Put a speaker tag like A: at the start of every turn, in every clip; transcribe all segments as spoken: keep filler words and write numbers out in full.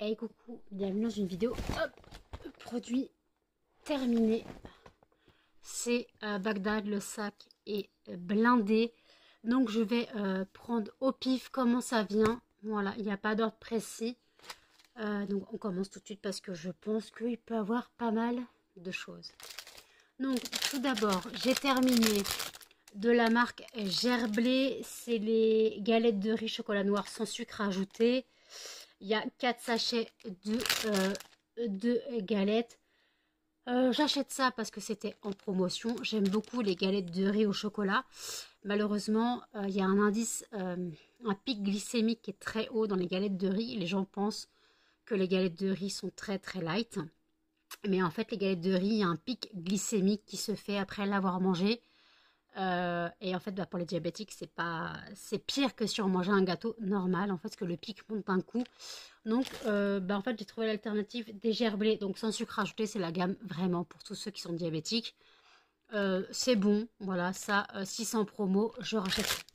A: Hey coucou, bienvenue dans une vidéo. Hop, produit terminé. C'est euh, Bagdad, le sac est blindé. Donc je vais euh, prendre au pif comment ça vient. Voilà, il n'y a pas d'ordre précis. Euh, donc on commence tout de suite parce que je pense qu'il peut y avoir pas mal de choses. Donc tout d'abord, j'ai terminé de la marque Gerblé. C'est les galettes de riz chocolat noir sans sucre ajouté. Il y a quatre sachets de, euh, de galettes. Euh, J'achète ça parce que c'était en promotion. J'aime beaucoup les galettes de riz au chocolat. Malheureusement, euh, il y a un indice, euh, un pic glycémique qui est très haut dans les galettes de riz. Les gens pensent que les galettes de riz sont très très light. Mais en fait, les galettes de riz, il y a un pic glycémique qui se fait après l'avoir mangé. Euh, et en fait, bah, pour les diabétiques, c'est pas, c'est pire que si on mangeait un gâteau normal, en fait, parce que le pic monte d'un coup. Donc, euh, bah, en fait, j'ai trouvé l'alternative des gerblés, donc sans sucre ajouté, c'est la gamme vraiment pour tous ceux qui sont diabétiques. Euh, c'est bon, voilà, ça, euh, six cents promo, je rachète.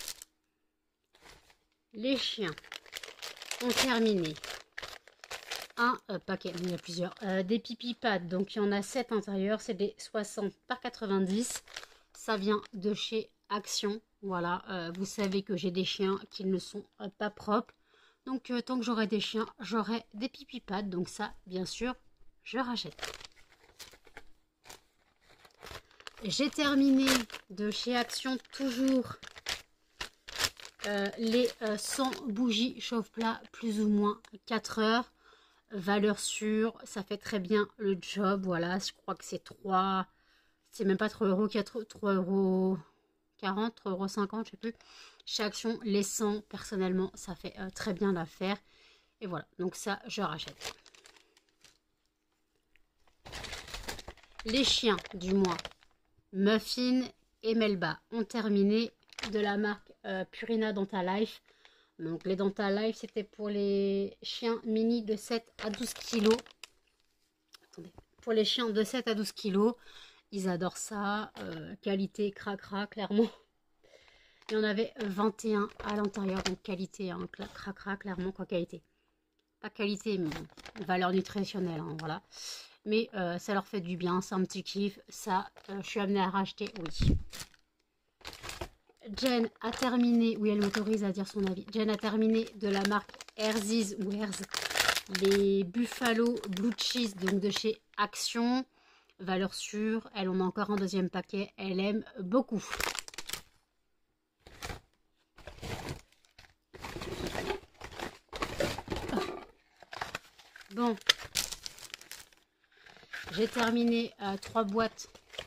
A: Les chiens ont terminé un euh, paquet, il y en a plusieurs, euh, des pipi pads, donc il y en a sept intérieurs, c'est des soixante par quatre-vingt-dix. Ça vient de chez Action. Voilà, euh, vous savez que j'ai des chiens qui ne sont euh, pas propres. Donc, euh, tant que j'aurai des chiens, j'aurai des pipi pads. Donc ça, bien sûr, je rachète. J'ai terminé de chez Action toujours euh, les euh, cent bougies chauffe-plat, plus ou moins quatre heures. Valeur sûre, ça fait très bien le job. Voilà, je crois que c'est trois... C'est même pas trois euros, trois euros quarante, trois euros cinquante, je sais plus. Chez Action, les cent, personnellement, ça fait euh, très bien l'affaire. Et voilà, donc ça, je rachète. Les chiens du mois, Muffin et Melba, ont terminé de la marque euh, Purina Dental Life. Donc les Dental Life, c'était pour les chiens mini de sept à douze kilos. Attendez, pour les chiens de sept à douze kilos. Ils adorent ça, euh, qualité cracra, clairement. Il y en avait vingt et un à l'intérieur, donc qualité, hein, cracra, clairement, quoi, qualité. Pas qualité, mais bon, valeur nutritionnelle, hein, voilà. Mais euh, ça leur fait du bien, c'est un petit kiff, ça, euh, je suis amenée à racheter, oui. Jen a terminé, oui, elle m'autorise à dire son avis. Jen a terminé de la marque Herzies ou Herz, les Buffalo Blue Cheese, donc de chez Action. Valeur sûre, elle en a encore un deuxième paquet, elle aime beaucoup. Bon, j'ai terminé euh, trois boîtes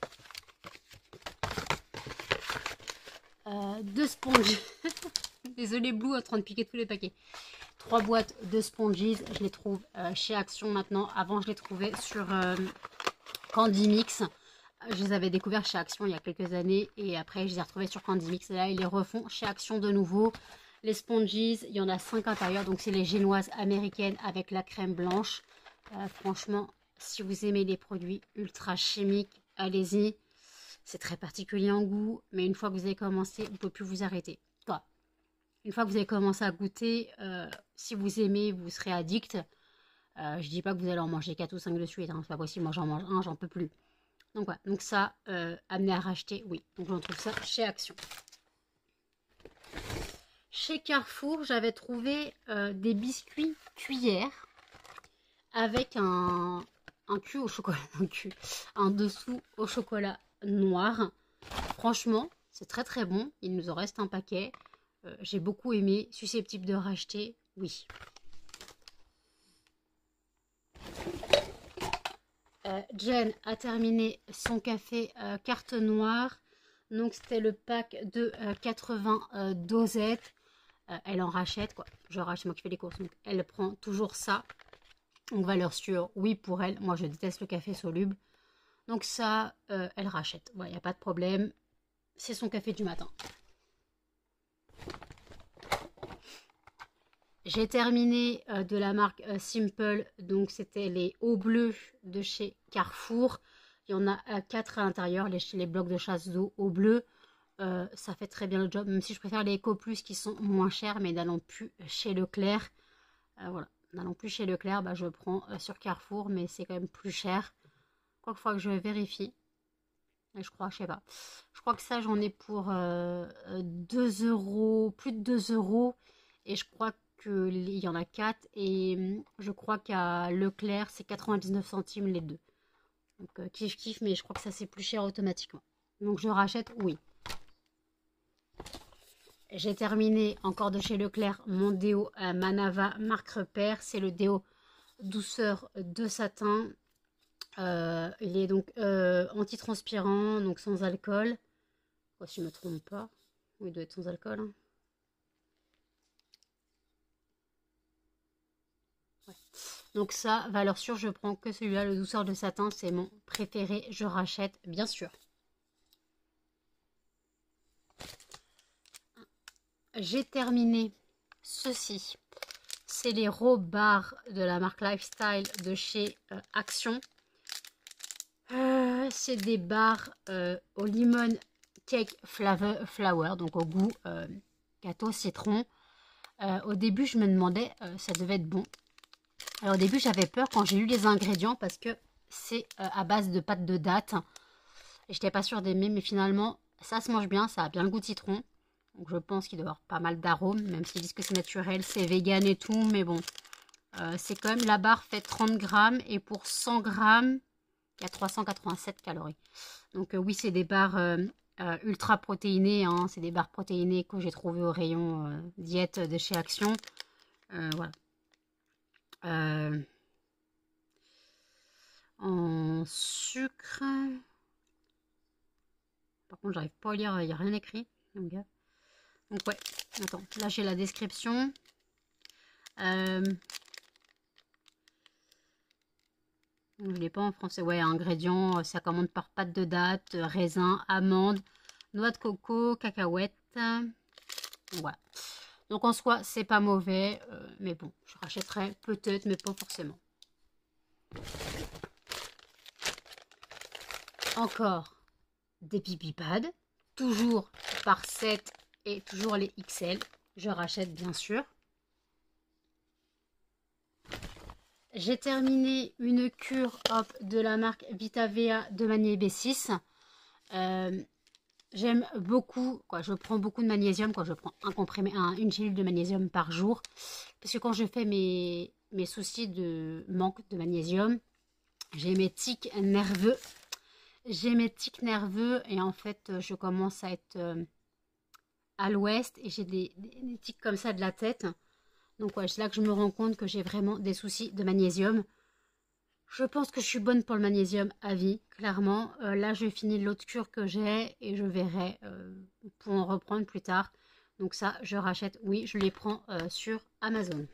A: euh, de sponges. Désolée Blue, en train de piquer tous les paquets. Trois boîtes de sponges, je les trouve euh, chez Action maintenant. Avant, je les trouvais sur euh, Candy Mix. Je les avais découverts chez Action il y a quelques années et après je les ai retrouvés sur Candy Mix. Et là, ils les refont chez Action de nouveau. Les sponges, il y en a cinq intérieurs. Donc, c'est les génoises américaines avec la crème blanche. Euh, franchement, si vous aimez les produits ultra chimiques, allez-y. C'est très particulier en goût. Mais une fois que vous avez commencé, vous ne pouvez plus vous arrêter. Toi, une fois que vous avez commencé à goûter, euh, si vous aimez, vous serez addict. Euh, je dis pas que vous allez en manger quatre ou cinq de suite. Hein. C'est pas possible. Moi, j'en mange un, j'en peux plus. Donc, voilà. Donc ça, euh, amené à racheter, oui. Donc, on trouve ça chez Action. Chez Carrefour, j'avais trouvé euh, des biscuits cuillères avec un, un cul au chocolat, un cul, un dessous au chocolat noir. Franchement, c'est très très bon. Il nous en reste un paquet. Euh, J'ai beaucoup aimé. Susceptible de racheter, oui. Euh, Jen a terminé son café euh, carte noire. Donc c'était le pack de euh, quatre-vingts euh, dosettes. Euh, elle en rachète, quoi. Je rachète, moi qui fais les courses. Donc elle prend toujours ça. Donc valeur sûre, oui pour elle. Moi je déteste le café soluble. Donc ça, euh, elle rachète. Il ouais, n'y a pas de problème. C'est son café du matin. J'ai terminé euh, de la marque euh, Simple. Donc c'était les hauts bleus de chez Carrefour. Il y en a euh, quatre à l'intérieur. Les, les blocs de chasse d'eau au bleu. Euh, ça fait très bien le job. Même si je préfère les Eco Plus qui sont moins chers. Mais n'allons plus chez Leclerc. Euh, voilà. n'allant plus chez Leclerc, bah, je prends euh, sur Carrefour, mais c'est quand même plus cher. Quoi qu'il faut que je vérifie. Et je crois, je sais pas. Je crois que ça, j'en ai pour euh, deux euros, plus de deux euros. Et je crois qu'il y en a quatre. Et hum, je crois qu'à Leclerc, c'est quatre-vingt-dix-neuf centimes les deux. Donc, euh, kiff kiff, mais je crois que ça, c'est plus cher automatiquement. Donc, je rachète, oui. J'ai terminé encore de chez Leclerc mon déo euh, Manava marque Repère. C'est le déo douceur de satin. Euh, il est donc euh, antitranspirant, donc sans alcool. Oh, si je ne me trompe pas. Oui, il doit être sans alcool. Hein. Ouais. Donc ça, valeur sûre, je prends que celui-là, le douceur de satin. C'est mon préféré. Je rachète, bien sûr. J'ai terminé ceci. C'est les Raw Bars de la marque Lifestyle de chez euh, Action. Euh, c'est des bars euh, au lemon cake flavor, flower, donc au goût euh, gâteau citron. Euh, au début, je me demandais, euh, ça devait être bon. Alors au début, j'avais peur quand j'ai lu les ingrédients parce que c'est euh, à base de pâte de date. Et j'étais pas sûre d'aimer, mais finalement, ça se mange bien, ça a bien le goût de citron. Donc je pense qu'il doit y avoir pas mal d'arômes, même s'ils disent que c'est naturel, c'est vegan et tout, mais bon. Euh, c'est quand même, la barre fait trente grammes et pour cent grammes, il y a trois cent quatre-vingt-sept calories. Donc euh, oui, c'est des barres euh, euh, ultra protéinées, hein, c'est des barres protéinées que j'ai trouvées au rayon euh, diète de chez Action. Euh, voilà. Euh, en sucre. Par contre, j'arrive pas à lire, il n'y a rien écrit. Donc, donc ouais, attends, là j'ai la description. Euh, je ne l'ai pas en français. Ouais, ingrédients, ça commande par pâte de date, raisin, amande, noix de coco, cacahuètes. Voilà. Donc en soi, c'est pas mauvais, euh, mais bon, je rachèterai peut-être, mais pas forcément. Encore des pipi pads, toujours par sept et toujours les X L. Je rachète bien sûr. J'ai terminé une cure hop, de la marque Vitavea de Magné B six. Euh, J'aime beaucoup, quoi, je prends beaucoup de magnésium, quoi, je prends un comprimé, un, une gélule de magnésium par jour. Parce que quand je fais mes, mes soucis de manque de magnésium, j'ai mes tics nerveux. J'ai mes tics nerveux et en fait, je commence à être euh, à l'ouest et j'ai des, des, des tics comme ça de la tête. Donc ouais, c'est là que je me rends compte que j'ai vraiment des soucis de magnésium. Je pense que je suis bonne pour le magnésium à vie, clairement. Euh, là, je finis l'autre cure que j'ai et je verrai euh, pour en reprendre plus tard. Donc ça, je rachète. Oui, je les prends euh, sur Amazon.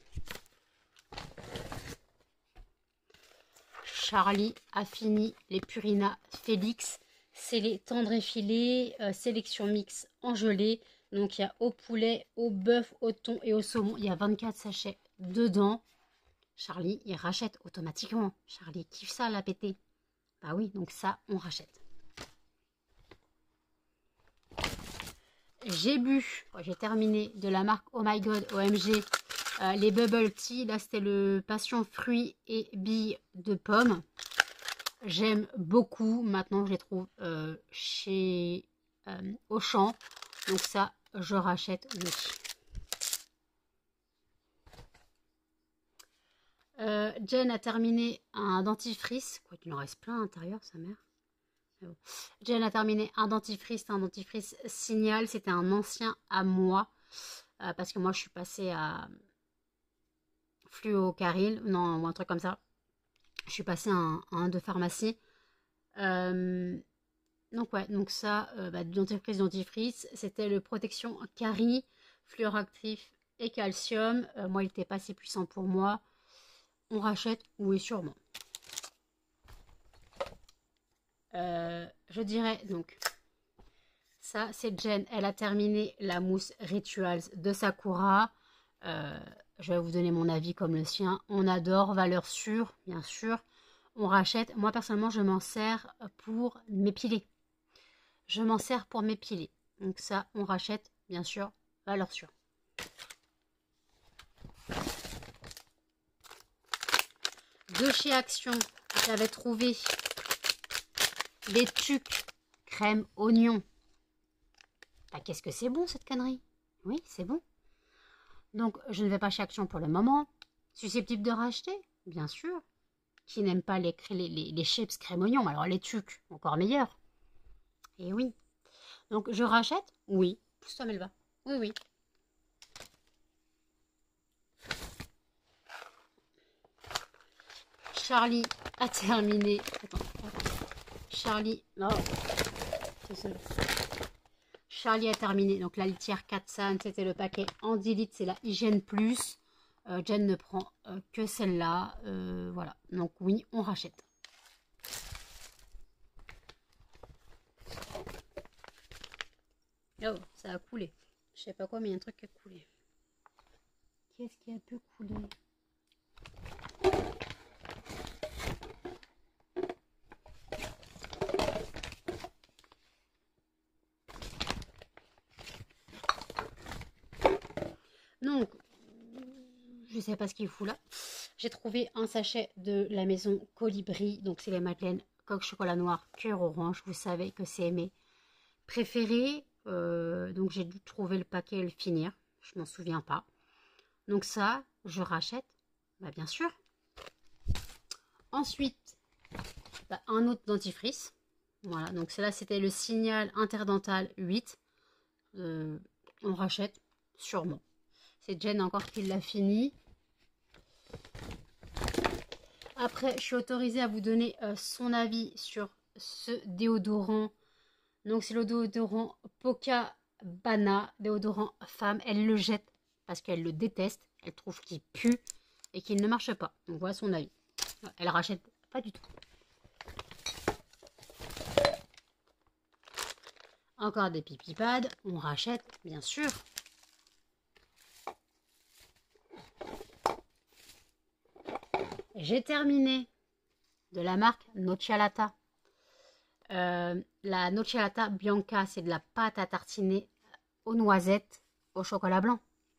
A: Charlie a fini les Purina Félix. C'est les tendres effilés, euh, sélection mix en gelée. Donc il y a au poulet, au bœuf, au thon et au saumon. Il y a vingt-quatre sachets dedans. Charlie, il rachète automatiquement. Charlie kiffe ça, la pété. Bah oui, donc ça, on rachète. J'ai bu, j'ai terminé de la marque Oh My God, O M G, euh, les Bubble Tea. Là, c'était le passion fruits et billes de pommes. J'aime beaucoup. Maintenant, je les trouve euh, chez euh, Auchan. Donc ça, je rachète, oui. Euh, Jen a terminé un dentifrice. Quoi qu'il en reste plein à l'intérieur, sa mère. Bon. Jen a terminé un dentifrice, un dentifrice Signal. C'était un ancien à moi. Euh, parce que moi, je suis passée à Fluocaril. Non, ou un truc comme ça. Je suis passée à un, à un de pharmacie. Euh, donc ouais, donc ça, euh, bah, dentifrice, dentifrice. C'était le protection carie, fluoractif et calcium. Euh, moi, il n'était pas assez puissant pour moi. On rachète, oui, sûrement. Euh, je dirais donc, ça c'est Jen, elle a terminé la mousse Rituals de Sakura. Euh, je vais vous donner mon avis comme le sien. On adore, valeur sûre, bien sûr. On rachète. Moi personnellement, je m'en sers pour m'épiler. Je m'en sers pour m'épiler. Donc ça, on rachète, bien sûr, valeur sûre. De chez Action, j'avais trouvé les tucs crème oignon. Bah, qu'est-ce que c'est bon cette connerie? Oui, c'est bon. Donc, je ne vais pas chez Action pour le moment. Susceptible de racheter? Bien sûr. Qui n'aime pas les, les, les, les chips crème oignon? Alors, les tucs, encore meilleurs. Et oui. Donc, je rachète? Oui. Pousse-toi, Melva. Oui, oui. Charlie a terminé. Attends. Charlie. Oh. C'est ça. Charlie a terminé. Donc, la litière quatre cents, c'était le paquet en dix litres. C'est la Hygiène Plus. Euh, Jen ne prend euh, que celle-là. Euh, voilà. Donc, oui, on rachète. Oh, ça a coulé. Je sais pas quoi, mais il y a un truc qui a coulé. Qu'est-ce qui a pu couler? Donc, je sais pas ce qu'il fout là. J'ai trouvé un sachet de la maison Colibri. Donc, c'est les madeleines coque chocolat noir, cœur orange. Vous savez que c'est mes préférés. Euh, donc, j'ai dû trouver le paquet et le finir. Je m'en souviens pas. Donc, ça, je rachète. Bah, bien sûr. Ensuite, bah, un autre dentifrice. Voilà. Donc, celle-là, c'était le Signal Interdental huit. Euh, on rachète sûrement. C'est Jen encore qui l'a fini. Après, je suis autorisée à vous donner euh, son avis sur ce déodorant. Donc, c'est le déodorant Poca Bana, déodorant femme. Elle le jette parce qu'elle le déteste. Elle trouve qu'il pue et qu'il ne marche pas. Donc, voilà son avis. Elle rachète pas du tout. Encore des pipi pads. On rachète, bien sûr. J'ai terminé de la marque Nocciolata. Euh, la Nocciolata Bianca, c'est de la pâte à tartiner aux noisettes, au chocolat blanc.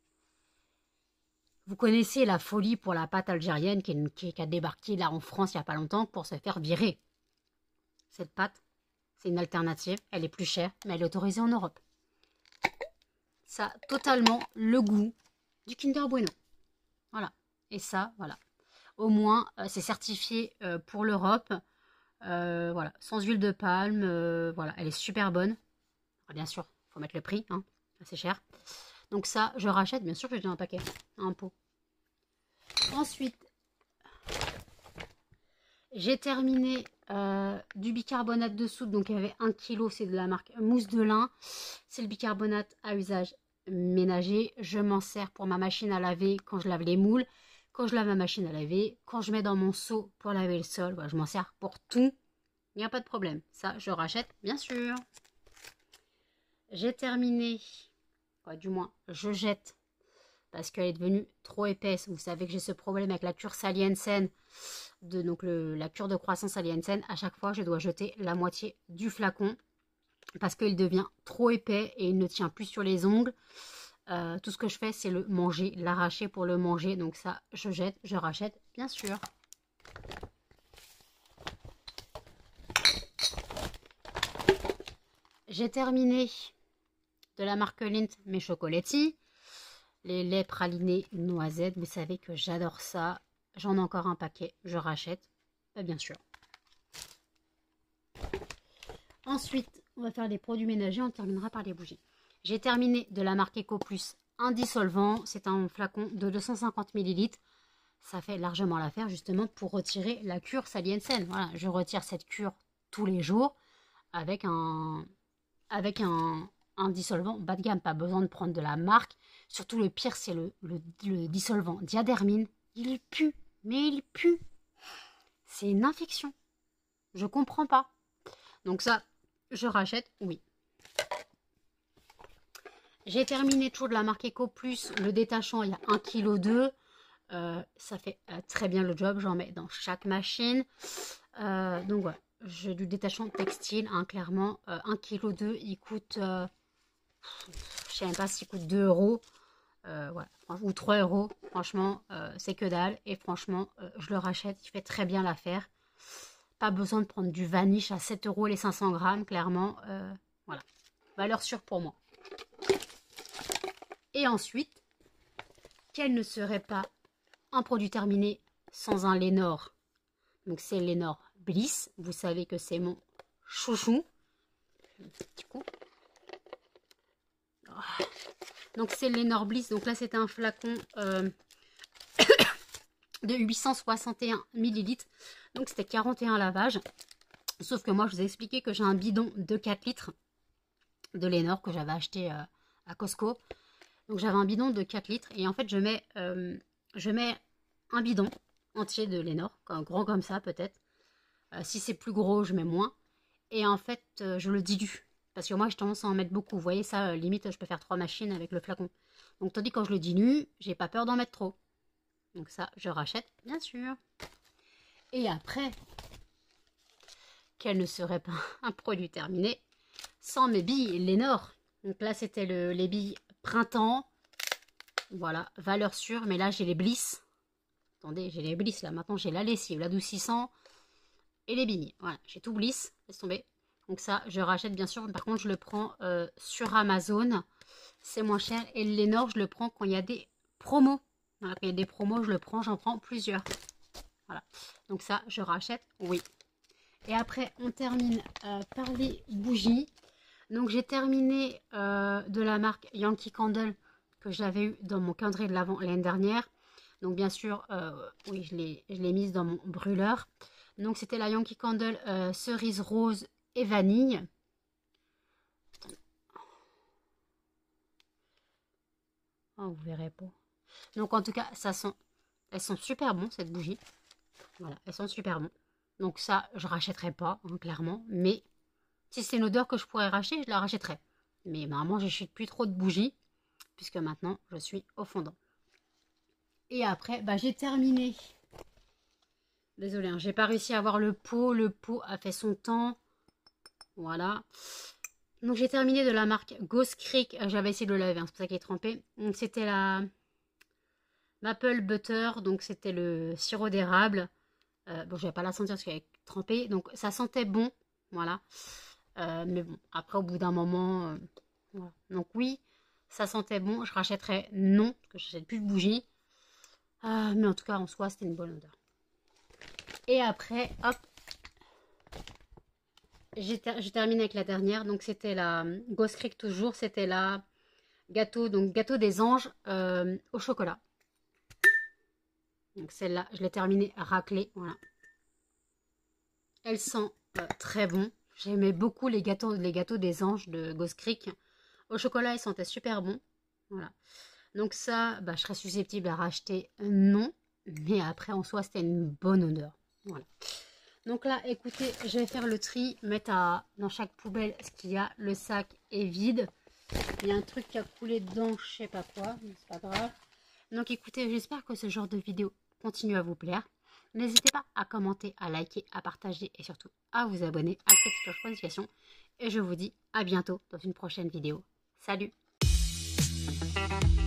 A: Vous connaissez la folie pour la pâte algérienne qui, qui, qui a débarqué là en France il n'y a pas longtemps pour se faire virer. Cette pâte, c'est une alternative. Elle est plus chère, mais elle est autorisée en Europe. Ça a totalement le goût du Kinder Bueno. Voilà. Et ça, voilà. Au moins, euh, c'est certifié euh, pour l'Europe. Euh, voilà, sans huile de palme. Euh, voilà, elle est super bonne. Alors, bien sûr, il faut mettre le prix. Hein, c'est cher. Donc ça, je rachète. Bien sûr que j'ai un paquet, un pot. Ensuite, j'ai terminé euh, du bicarbonate de soude. Donc il y avait un kilo. C'est de la marque Mousse de Lin. C'est le bicarbonate à usage ménager. Je m'en sers pour ma machine à laver quand je lave les moules. Quand je lave ma machine à laver, quand je mets dans mon seau pour laver le sol, voilà, je m'en sers pour tout. Il n'y a pas de problème. Ça, je rachète, bien sûr. J'ai terminé. Ouais, du moins, je jette. Parce qu'elle est devenue trop épaisse. Vous savez que j'ai ce problème avec la cure Saliensen. De, donc, le, la cure de croissance Saliensen. À chaque fois, je dois jeter la moitié du flacon. Parce qu'il devient trop épais et il ne tient plus sur les ongles. Euh, tout ce que je fais, c'est le manger, l'arracher pour le manger. Donc ça, je jette, je rachète, bien sûr. J'ai terminé de la marque Lindt mes chocolatiers. Les laits pralinés noisettes. Vous savez que j'adore ça. J'en ai encore un paquet, je rachète, bien sûr. Ensuite, on va faire les produits ménagers. On terminera par les bougies. J'ai terminé de la marque Eco Plus un dissolvant. C'est un flacon de deux cent cinquante millilitres. Ça fait largement l'affaire justement pour retirer la cure Saliensen. Voilà, je retire cette cure tous les jours avec un, avec un, un dissolvant bas de gamme. Pas besoin de prendre de la marque. Surtout le pire, c'est le, le, le dissolvant Diadermine. Il pue, mais il pue. C'est une infection. Je comprends pas. Donc ça, je rachète, oui. J'ai terminé toujours de la marque Eco Plus, le détachant, il y a un virgule deux kilos. Euh, ça fait euh, très bien le job, j'en mets dans chaque machine. Euh, donc voilà, j'ai du détachant textile, hein, clairement. Euh, un virgule deux kilos, il coûte, euh, je ne sais même pas s'il coûte deux euros. Euh, voilà. Ou trois euros, franchement, euh, c'est que dalle. Et franchement, euh, je le rachète, il fait très bien l'affaire. Pas besoin de prendre du vanish à sept euros les cinq cents grammes, clairement. Euh, voilà, valeur sûre pour moi. Et ensuite, quel ne serait pas un produit terminé sans un Lénore? Donc c'est Lénore Bliss. Vous savez que c'est mon chouchou. Un petit coup. Oh. Donc c'est Lénore Bliss. Donc là c'était un flacon euh, de huit cent soixante et un millilitres. Donc c'était quarante et un lavages. Sauf que moi je vous ai expliqué que j'ai un bidon de quatre litres de Lénore que j'avais acheté euh, à Costco. Donc j'avais un bidon de quatre litres. Et en fait je mets, euh, je mets un bidon entier de Lénore. Grand comme ça peut-être. Euh, si c'est plus gros je mets moins. Et en fait euh, je le dilue. Parce que moi, j'ai tendance à en mettre beaucoup. Vous voyez, ça, euh, limite, je peux faire trois machines avec le flacon. Donc, tandis quand je le dilue, j'ai pas peur d'en mettre trop. Donc ça, je rachète, bien sûr. Et après, quel ne serait pas un produit terminé sans mes billes Lénore. Donc là, c'était le, les billes printemps. Voilà, valeur sûre. Mais là, j'ai les Bliss. Attendez, j'ai les Bliss, là. Maintenant, j'ai la lessive, l'adoucissant et les billes. Voilà, j'ai tout Bliss. Laisse tomber. Donc ça, je rachète bien sûr. Par contre, je le prends euh, sur Amazon. C'est moins cher. Et le Lénore, je le prends quand il y a des promos. Voilà, quand il y a des promos, je le prends. J'en prends plusieurs. Voilà. Donc ça, je rachète. Oui. Et après, on termine euh, par les bougies. Donc j'ai terminé euh, de la marque Yankee Candle que j'avais eu dans mon calendrier de l'Avent l'année dernière. Donc bien sûr, euh, oui, je l'ai mise dans mon brûleur. Donc c'était la Yankee Candle euh, cerise rose et vanille. Oh, vous verrez pas. Donc en tout cas, ça sent, elles sont super bon cette bougie. Voilà, elles sont super bon. Donc ça, je rachèterai pas, hein, clairement. Mais si c'est une odeur que je pourrais racheter, je la rachèterai. Mais normalement, je n'achète plus trop de bougies, puisque maintenant, je suis au fondant. Et après, bah, j'ai terminé. Désolée, hein, j'ai pas réussi à avoir le pot. Le pot a fait son temps. Voilà. Donc j'ai terminé de la marque Ghost Creek. J'avais essayé de le laver, hein, c'est pour ça qu'il est trempé. Donc c'était la Maple Butter. Donc c'était le sirop d'érable. Euh, bon, je vais pas la sentir parce qu'elle est trempée. Donc ça sentait bon. Voilà. Euh, mais bon, après au bout d'un moment... Euh, voilà. Donc oui, ça sentait bon. Je rachèterais non, parce que je n'achète plus de bougies. Euh, mais en tout cas, en soi, c'était une bonne odeur. Et après, hop. J'ai ter terminé avec la dernière, donc c'était la Ghost Creek toujours, c'était la gâteau, donc gâteau des anges euh, au chocolat. Donc celle-là, je l'ai terminée raclée, voilà. Elle sent euh, très bon. J'aimais beaucoup les gâteaux, les gâteaux des anges de Ghost Creek. Au chocolat, ils sentaient super bon, voilà. Donc ça, bah, je serais susceptible à racheter, non. Mais après, en soi, c'était une bonne odeur, voilà. Donc là, écoutez, je vais faire le tri, mettre à, dans chaque poubelle ce qu'il y a. Le sac est vide. Il y a un truc qui a coulé dedans, je sais pas quoi, mais c'est pas grave. Donc écoutez, j'espère que ce genre de vidéo continue à vous plaire. N'hésitez pas à commenter, à liker, à partager et surtout à vous abonner, à activer la cloche de notification. Et je vous dis à bientôt dans une prochaine vidéo. Salut!